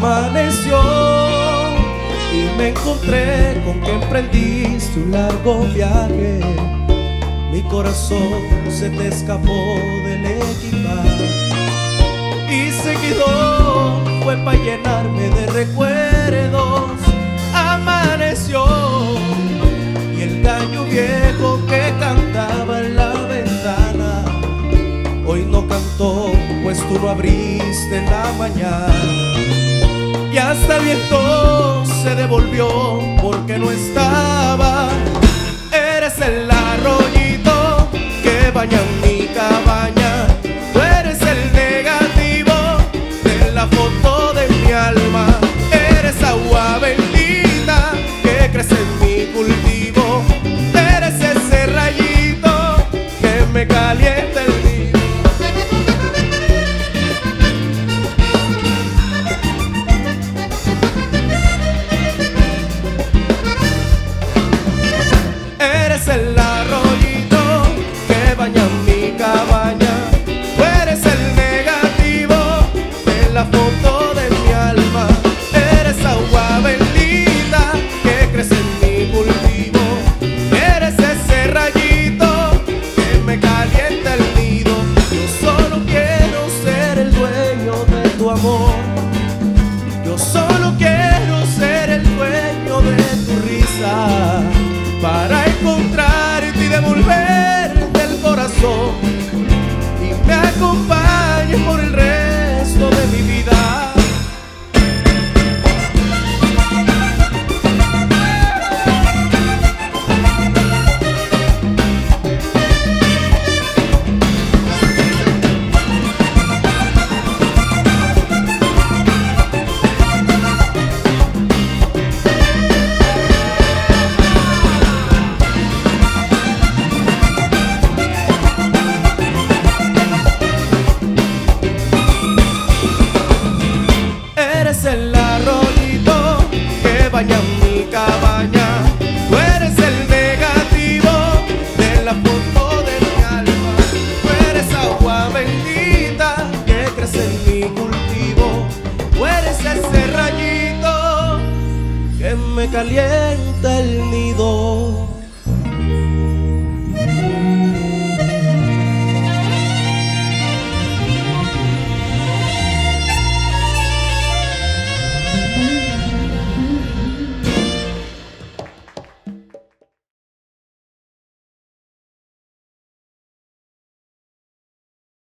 Amaneció y me encontré con que emprendiste un largo viaje. Mi corazón se te escapó del equipaje y seguido fue para llenarme de recuerdos. Amaneció y el gallo viejo que cantaba en la ventana hoy no cantó, pues tú lo abriste en la mañana. Y hasta el viento se devolvió porque no estaba. Eres el arroyito que baña mi cabaña. Tú eres el negativo de la foto de mi alma. Eres agua bendita que crece en mi cultivo. Eres ese rayito que me calienta el día. Eres el arroyito que baña mi cabaña. Tú eres el negativo de la foto de mi alma. Eres agua bendita que crece en mi cultivo. Eres ese rayito que me calienta el nido. Yo solo quiero ser el dueño de tu amor. Yo solo quiero ser el dueño de tu risa, para encontrarte y devolverte el corazón y me acompañes por el resto de mi vida. Eres el arroyito que baña mi cabaña. Tú eres el negativo de la foto de mi alma. Tú eres agua bendita que crece en mi cultivo. Tú eres ese rayito que me calienta el nido.